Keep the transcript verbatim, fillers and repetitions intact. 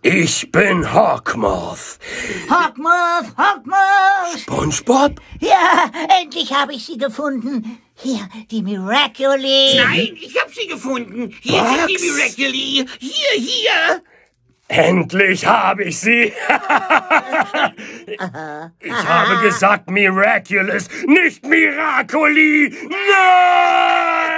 Ich bin Hawkmoth. Hawkmoth, Hawkmoth! Spongebob? Ja, endlich habe ich sie gefunden. Hier, die Miraculous. Nein, ich habe sie gefunden. Hier Bugs? sind die Miraculous. Hier, hier. Endlich habe ich sie. Ich habe gesagt Miraculous, nicht Miraculi. Nein!